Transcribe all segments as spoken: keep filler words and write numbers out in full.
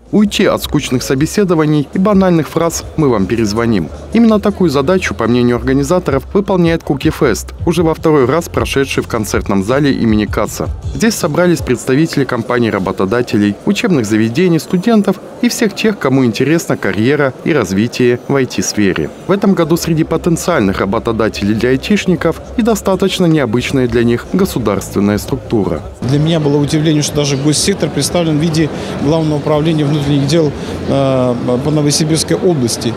Уйти от скучных собеседований и банальных фраз «мы вам перезвоним». Именно такую задачу, по мнению организаторов, выполняет Cookie Fest, уже во второй раз прошедший в концертном зале имени Каца. Здесь собрались представители компаний-работодателей, учебных заведений, студентов и всех тех, кому интересна карьера и развитие в ай ти-сфере. В этом году среди потенциальных работодателей для айтишников и достаточно необычная для них государственная структура. Для меня было удивление, что даже госсектор представлен в виде Главного управления внутренних дел э, по Новосибирской области.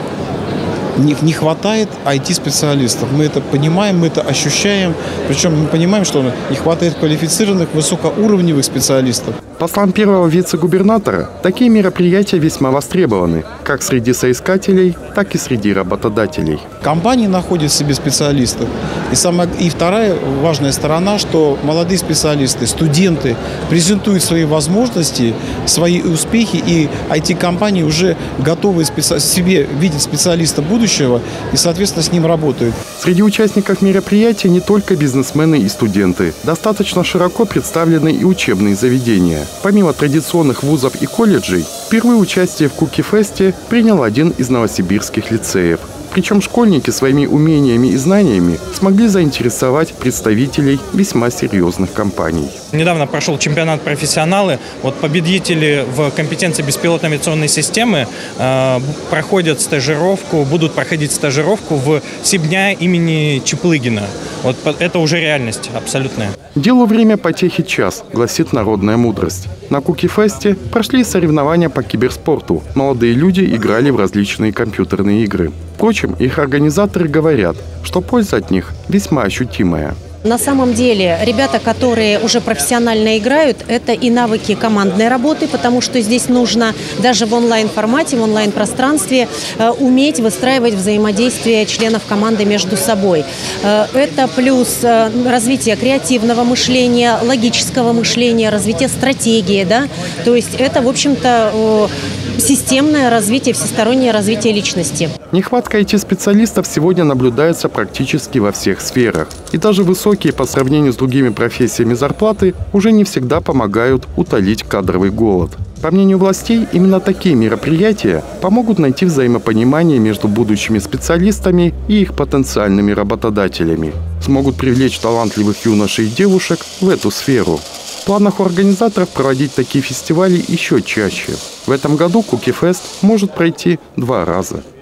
Не, не хватает ай ти-специалистов. Мы это понимаем, мы это ощущаем. Причем мы понимаем, что не хватает квалифицированных, высокоуровневых специалистов. По словам первого вице-губернатора, такие мероприятия весьма востребованы как среди соискателей, так и среди работодателей. Компании находят в себе специалистов. И, самая, и вторая важная сторона, что молодые специалисты, студенты презентуют свои возможности, свои успехи, и ай ти-компании уже готовы специ... себе видеть специалиста будущего и, соответственно, с ним работают. Среди участников мероприятия не только бизнесмены и студенты. Достаточно широко представлены и учебные заведения. Помимо традиционных вузов и колледжей, впервые участие в Cookie Fest принял один из новосибирских лицеев. Причем школьники своими умениями и знаниями смогли заинтересовать представителей весьма серьезных компаний. Недавно прошел чемпионат профессионалы. Вот победители в компетенции беспилотной авиационной системы э, проходят стажировку, будут проходить стажировку в Сибня имени Чаплыгина. Вот это уже реальность абсолютная. Делу время потехи час, гласит народная мудрость. На Cookie Fest прошли соревнования по киберспорту. Молодые люди играли в различные компьютерные игры. Впрочем, их организаторы говорят, что польза от них весьма ощутимая. На самом деле, ребята, которые уже профессионально играют, это и навыки командной работы, потому что здесь нужно даже в онлайн-формате, в онлайн-пространстве э, уметь выстраивать взаимодействие членов команды между собой. Э, это плюс э, развитие креативного мышления, логического мышления, развитие стратегии, да? То есть это, в общем-то, э, системное развитие, всестороннее развитие личности. Нехватка ай ти-специалистов сегодня наблюдается практически во всех сферах. И даже высокие по сравнению с другими профессиями зарплаты уже не всегда помогают утолить кадровый голод. По мнению властей, именно такие мероприятия помогут найти взаимопонимание между будущими специалистами и их потенциальными работодателями. Смогут привлечь талантливых юношей и девушек в эту сферу. В планах у организаторов проводить такие фестивали еще чаще. В этом году Cookie Fest может пройти два раза.